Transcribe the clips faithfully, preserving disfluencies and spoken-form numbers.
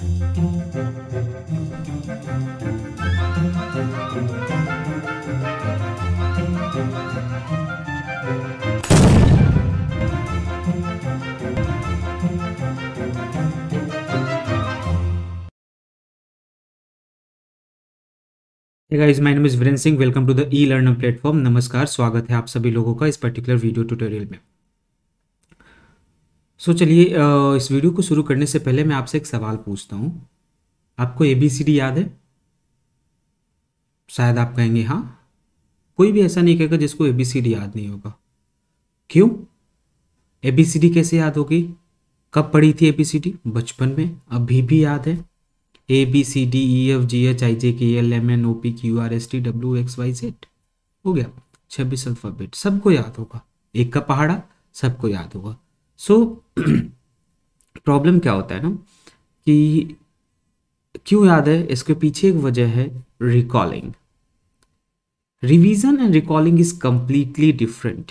Hey guys, my name is Viren Singh. Welcome to the e-learner platform. नमस्कार, स्वागत है आप सभी लोगों का इस पर्टिकुलर वीडियो ट्यूटोरियल में। सो so, चलिए इस वीडियो को शुरू करने से पहले मैं आपसे एक सवाल पूछता हूँ। आपको ए बी सी डी याद है? शायद आप कहेंगे हाँ। कोई भी ऐसा नहीं कहेगा जिसको ए बी सी डी याद नहीं होगा। क्यों? ए बी सी डी कैसे याद होगी? कब पढ़ी थी ए बी सी डी? बचपन में। अभी भी याद है। A B C D E F G H I J K L M N O P Q R S T W X Y Z हो गया। छब्बीस अल्फ़ाबेट सबको याद होगा। एक का पहाड़ा सबको याद होगा। सो प्रॉब्लम क्या होता है ना कि क्यों याद है, इसके पीछे एक वजह है recalling. Revision and recalling is completely different.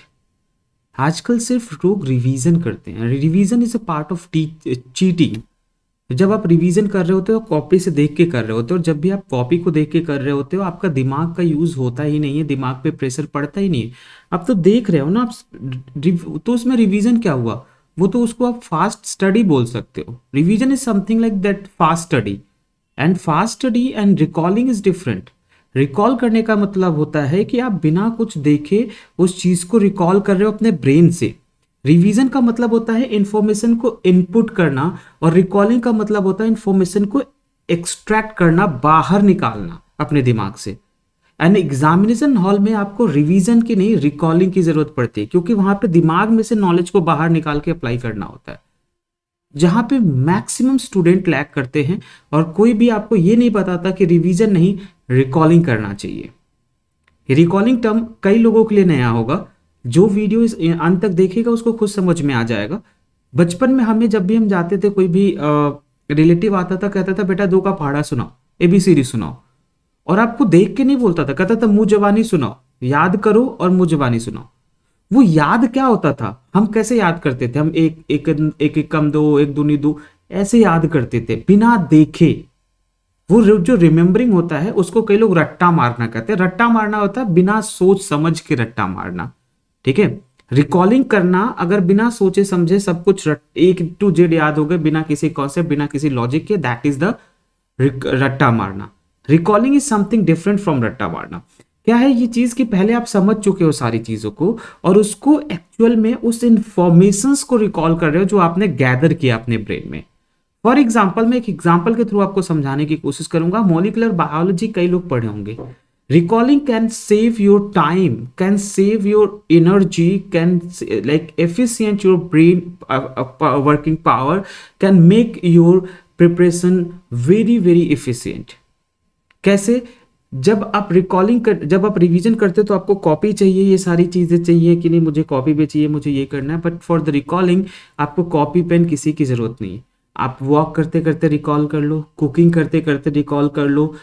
आजकल सिर्फ लोग रिवीजन करते हैं। Revision is a part of cheating. जब आप रिवीजन कर रहे होते हो कॉपी से देख के कर रहे होते हो, और जब भी आप कॉपी को देख के कर रहे होते हो आपका दिमाग का यूज होता ही नहीं है, दिमाग पे प्रेशर पड़ता ही नहीं है। आप तो देख रहे हो ना आप, तो उसमें रिवीजन क्या हुआ? वो तो उसको आप फास्ट स्टडी बोल सकते हो। Revision is something like that fast study, and fast study and recalling is different. Recall करने का मतलब होता है कि आप बिना कुछ देखे उस चीज को रिकॉल कर रहे हो अपने ब्रेन से। रिवीजन का मतलब होता है इंफॉर्मेशन को इनपुट करना, और रिकॉलिंग का मतलब होता है इंफॉर्मेशन को एक्सट्रैक्ट करना, बाहर निकालना अपने दिमाग से। एंड एग्जामिनेशन हॉल में आपको रिवीजन की नहीं रिकॉलिंग की जरूरत पड़ती है, क्योंकि वहां पे दिमाग में से नॉलेज को बाहर निकाल के अप्लाई करना होता है, जहां पे मैक्सिमम स्टूडेंट लैक करते हैं। और कोई भी आपको ये नहीं बताता कि रिवीजन नहीं रिकॉलिंग करना चाहिए। रिकॉलिंग टर्म कई लोगों के लिए नया होगा। जो वीडियो इस अंत तक देखेगा उसको खुद समझ में आ जाएगा। बचपन में हमें जब भी हम जाते थे, कोई भी रिलेटिव आता था, कहता था बेटा दो का पहाड़ा सुनाओ, एबीसीडी सुनाओ, और आपको देख के नहीं बोलता था, कहता था मुंह जबानी सुनाओ, याद करो और मुंह जबानी सुनाओ। वो याद क्या होता था? हम कैसे याद करते थे? हम एक एक एक, एक कम दो, एक दूनी दो, ऐसे याद करते थे बिना देखे। वो जो रिमेम्बरिंग होता है उसको कई लोग रट्टा मारना कहते हैं। रट्टा मारना होता है बिना सोच समझ के रट्टा मारना, ठीक है। रिकॉलिंग करना अगर बिना सोचे समझे सब कुछ एक टू जेड याद हो गए, बिना किसी कॉन्सेप्ट, बिना किसी लॉजिक के, दैट इज द रट्टा मारना। Recalling is something different from रट्टा मारना। क्या है ये चीज कि पहले आप समझ चुके हो सारी चीजों को, और उसको एक्चुअल में उस इंफॉर्मेशंस को रिकॉल कर रहे हो जो आपने गैदर किया अपने ब्रेन में। फॉर एग्जाम्पल, मैं एक एग्जाम्पल के थ्रू आपको समझाने की कोशिश करूंगा। मॉलिक्यूलर बायोलॉजी कई लोग पढ़े होंगे। Recalling can save your time, can save your energy, can like efficient your brain uh, uh, working power, can make your preparation very very efficient. कैसे? जब आप रिकॉलिंग कर, जब आप रिवीजन करते हो तो आपको कॉपी चाहिए, ये सारी चीजें चाहिए कि नहीं, मुझे कॉपी भी चाहिए, मुझे ये करना है। बट फॉर द रिकॉलिंग आपको कॉपी पेन किसी की जरूरत नहीं है। आप वॉक करते करते रिकॉल कर लो, कुकिंग करते करते रिकॉल कर लो,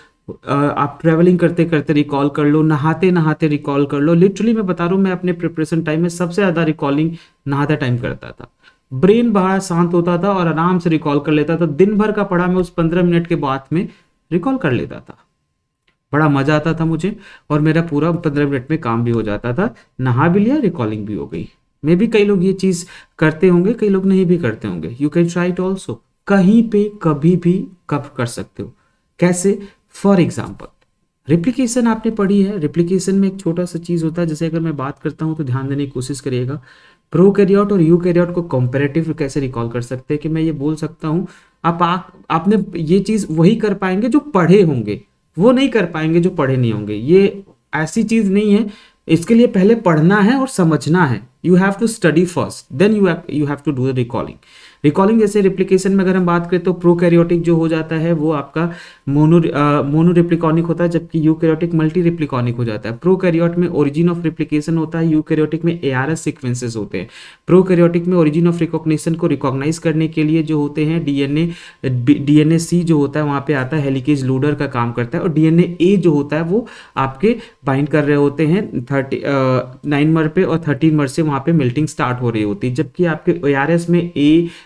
आप ट्रेवलिंग करते करते रिकॉल कर लो, नहाते नहाते रिकॉल कर लो। लिटरली मैं बता रहा हूँ, मैं अपने प्रिपरेशन टाइम में सबसे ज्यादा रिकॉलिंग नहाते टाइम करता था। ब्रेन बड़ा शांत होता था और आराम से रिकॉल कर लेता था। दिन भर का पढ़ा मैं उस पंद्रह मिनट के बाद में रिकॉल कर लेता था। बड़ा मजा आता था मुझे, और मेरा पूरा पंद्रह मिनट में काम भी हो जाता था। नहा भी लिया, रिकॉलिंग भी हो गई। मे भी कई लोग ये चीज करते होंगे, कई लोग नहीं भी करते होंगे। You can try it also. कहीं पे कभी भी कब कर सकते हो। कैसे? फॉर एग्जाम्पल, रिप्लिकेशन आपने पढ़ी है। रिप्लिकेशन में एक छोटा सा चीज होता है, जैसे अगर मैं बात करता हूं तो ध्यान देने की कोशिश करिएगा। प्रोकैरियोट और यूकैरियोट को कंपैरेटिव कैसे रिकॉल कर सकते हैं कि मैं ये बोल सकता हूं, आप आ, आपने ये चीज वही कर पाएंगे जो पढ़े होंगे, वो नहीं कर पाएंगे जो पढ़े नहीं होंगे। ये ऐसी चीज नहीं है। इसके लिए पहले पढ़ना है और समझना है। You have to study first, then you you have to do the recalling. Recalling जैसे रिप्लिकेशन में अगर हम बात करें तो प्रोकैरियोटिक जो हो जाता है वो आपका मोनो मोनो रिप्लिकॉनिक होता है, जबकि यूकैरियोटिक मल्टी रिप्लिकॉनिक हो जाता है। प्रोकैरियोट में ओरिजिन ऑफ रिप्लिकेशन होता है, यूकैरियोटिक में एआरएस सीक्वेंसेस होते हैं। प्रोकैरियोटिक में ओरिजिन ऑफ रिकॉग्निशन को रिकॉग्नाइज करने के लिए जो होते हैं डीएनए डीएनए सी जो होता है वहां पे आता है, हेलिकेज लोडर का काम करता है। और डीएनए ए जो होता है वो आपके बाइंड कर रहे होते हैं थर्टी नाइन मर पे, और थर्टीन मर से वहां पे मिल्टिंग स्टार्ट हो रही होती है। जबकि आपके एआरएस में A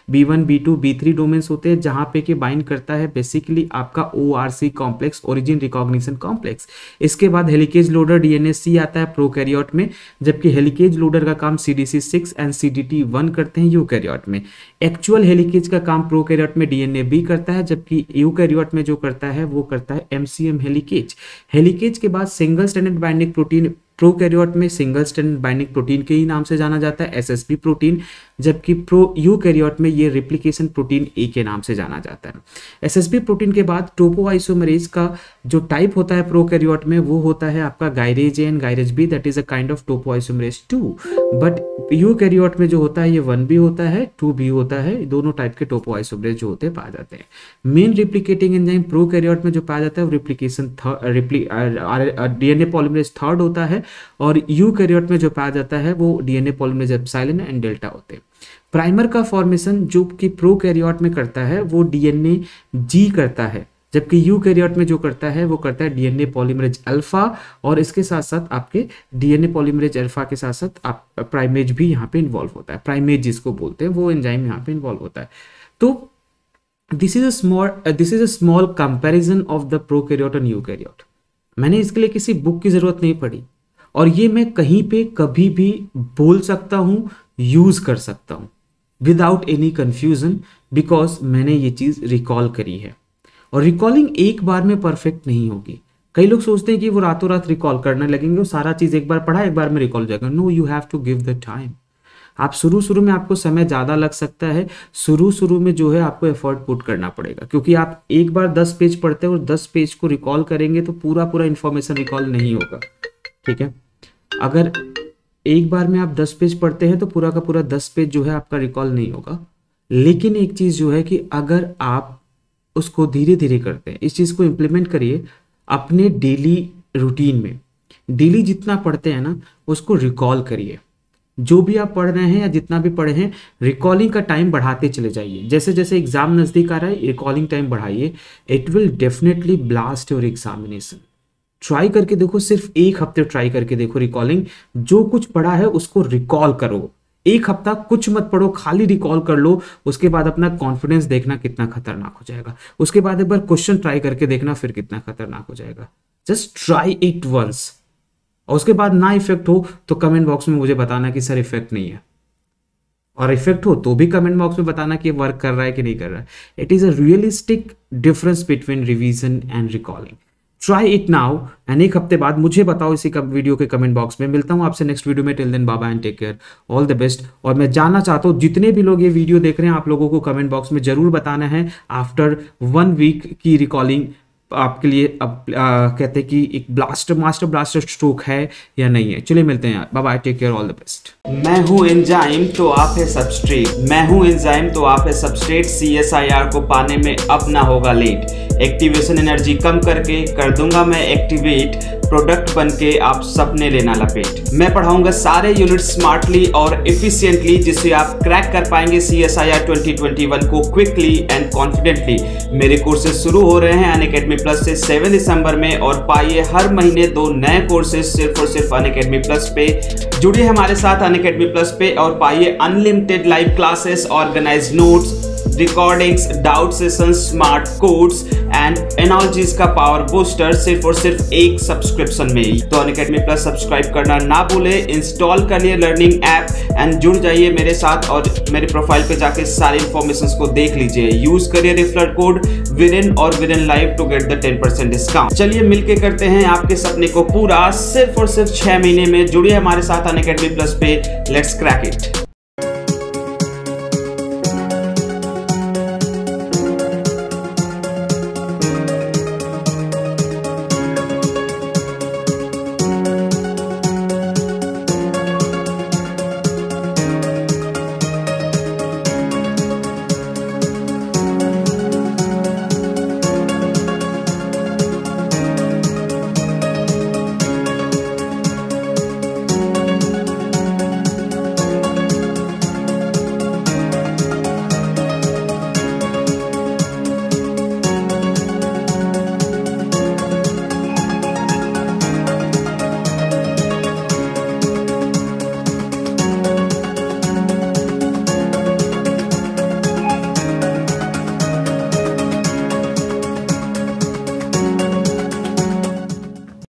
B one B two B three domains होते हैं जहाँ पे कि बाइंड करता है बेसिकली आपका O R C complex, origin recognition complex. इसके बाद helicase loader D N A C आता है प्रोकैरियोट में, जबकि हेलिकेज लोडर का काम C D C six and C D T one करते हैं यूकैरियोट में। एक्चुअल हेलिकेज का काम प्रोकैरियोट में डी एन ए बी करता है, जबकि यूकैरियोट में जो करता है वो करता है M C M helicase. Helicase के बाद single stranded binding protein prokaryote में सिंगल स्ट्रैंडेड बाइंडिंग प्रोटीन के ही नाम से जाना जाता है, एस एस पी प्रोटीन, जबकि प्रो यूकैरियोट में ये रेप्लिकेशन प्रोटीन ए के नाम से जाना जाता है। एस एस पी प्रोटीन के बाद टोपोआइसोमरेज का जो टाइप होता है प्रोकैरियोट में वो होता है आपका gyrase A and gyrase B, that is a kind of topoisomerase two. But eukaryote में जो होता है ये वन बी होता है, टू बी होता है, दोनों टाइप के टोपोआइसोमरेज जो होते हैं पाए जाते हैं। मेन रेप्लिकेटिंग एंजाइम प्रोकैरियोट में जो पाया जाता है वो रेप्लिकेशन डीएनए पॉलीमरेज थर्ड होता है, और यूकैरियोट में जो पाया जाता है वो DNA polymerase epsilon and delta होते हैं। प्राइमर का फॉर्मेशन जो कि प्रोकैरियोट में करता है वो डीएनए जी करता है, जबकि यूकैरियोट में जो करता है वो करता है डीएनए पॉलीमरेज अल्फा, और इसके साथ साथ आपके डीएनए पॉलीमरेज अल्फा के साथ साथ आप प्राइमेज भी यहाँ पे इन्वॉल्व होता है, प्राइमेज जिसको बोलते हैं वो एंजाइम यहाँ पे इन्वॉल्व होता है। तो this is a small this is a small comparison of the prokaryote and eukaryote. मैंने इसके लिए किसी बुक की जरूरत नहीं पड़ी, और ये मैं कहीं पे कभी भी बोल सकता हूं, यूज कर सकता हूं विदाउट एनी कंफ्यूजन, बिकॉज मैंने ये चीज रिकॉल करी है। और रिकॉलिंग एक बार में परफेक्ट नहीं होगी। कई लोग सोचते हैं कि वो रातों रात रिकॉल करने लगेंगे, वो सारा चीज एक बार पढ़ा एक बार में रिकॉल हो जाएगा। No, you have to give the time. आप शुरू शुरू में आपको समय ज़्यादा लग सकता है, शुरू शुरू में जो है आपको एफर्ट पुट करना पड़ेगा, क्योंकि आप एक बार दस पेज पढ़ते हैं और दस पेज को रिकॉल करेंगे तो पूरा पूरा इंफॉर्मेशन रिकॉल नहीं होगा। ठीक है, अगर एक बार में आप दस पेज पढ़ते हैं तो पूरा का पूरा दस पेज जो है आपका रिकॉल नहीं होगा। लेकिन एक चीज़ जो है कि अगर आप उसको धीरे धीरे करते हैं, इस चीज़ को इम्प्लीमेंट करिए अपने डेली रूटीन में। डेली जितना पढ़ते हैं ना उसको रिकॉल करिए, जो भी आप पढ़ रहे हैं या जितना भी पढ़े हैं रिकॉलिंग का टाइम बढ़ाते चले जाइए। जैसे जैसे एग्जाम नज़दीक आ रहा है रिकॉलिंग टाइम बढ़ाइए, it will definitely blast your examination. Try करके देखो, सिर्फ एक हफ्ते ट्राई करके देखो रिकॉलिंग, जो कुछ पढ़ा है उसको रिकॉल करो। एक हफ्ता कुछ मत पढ़ो, खाली रिकॉल कर लो, उसके बाद अपना कॉन्फिडेंस देखना कितना खतरनाक हो जाएगा। उसके बाद एक बार क्वेश्चन ट्राई करके देखना फिर कितना खतरनाक हो जाएगा। जस्ट ट्राई इट वंस, और उसके बाद ना इफेक्ट हो तो कमेंट बॉक्स में मुझे बताना कि सर इफेक्ट नहीं है, और इफेक्ट हो तो भी कमेंट बॉक्स में बताना कि वर्क कर रहा है कि नहीं कर रहा है। It is a realistic difference between revision and recalling. Try it now, and एक हफ्ते बाद मुझे बताओ इसी वीडियो के कमेंट बॉक्स में। मिलता हूं आपसे नेक्स्ट वीडियो में। Till then bye bye and take care, all the best. और मैं जानना चाहता हूं जितने भी लोग ये वीडियो देख रहे हैं, आप लोगों को कमेंट बॉक्स में जरूर बताना है आफ्टर वन वीक की रिकॉलिंग आपके लिए अब आ, कहते हैं कि एक ब्लास्टर मास्टर ब्लास्टर स्ट्रोक है या नहीं है। चलिए मिलते हैं, bye bye, take care, all the best. मैं हूं एंजाइम तो आप है सबस्ट्रेट, मैं हूं एंजाइम तो आप है substrate. C S I R को पाने में अब ना होगा लेट, एक्टिवेशन एनर्जी कम करके कर दूंगा मैं एक्टिवेट, प्रोडक्ट बन के आप सपने लेना लपेट। मैं पढ़ाऊंगा सारे यूनिट स्मार्टली और एफिशिएंटली, जिससे आप क्रैक कर पाएंगे C S I R twenty twenty one को क्विकली एंड कॉन्फिडेंटली। मेरे कोर्सेज शुरू हो रहे हैं अनअकैडमी प्लस से सेवन दिसंबर में, और पाइए हर महीने दो नए कोर्सेज सिर्फ और सिर्फ अनअकैडमी प्लस पे। जुड़िए हमारे साथ अनअकैडमी प्लस पे और पाइए unlimited live classes, organise notes, recordings, doubt sessions, smart codes and energies का पावर बूस्टर सिर्फ और सिर्फ एक सब्सक्रिप्शन में ही। तो अनअकैडमी प्लस सब्सक्राइब करना ना भूले, इंस्टॉल कर लिए लर्निंग ऐप एंड जुड़ जाइए मेरे साथ, और मेरे प्रोफाइल पे जाके सारे इंफॉर्मेशन को देख लीजिए। यूज करिए रेफरल कोड विदिन और within live to get the ten percent discount. चलिए मिलके करते हैं आपके सपने को पूरा सिर्फ और सिर्फ छह महीने में। जुड़िए हमारे साथ अनअकैडमी प्लस पे, लेट्स क्रैक इट।